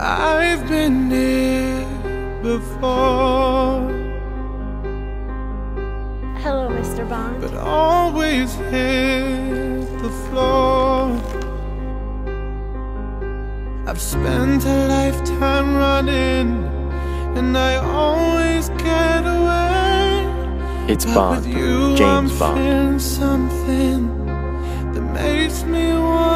I've been here before, Hello, Mr. Bond. but always hit the floor. I've spent a lifetime running, and I always get away. It's But Bond, with you, James I'm Bond. feeling something that makes me want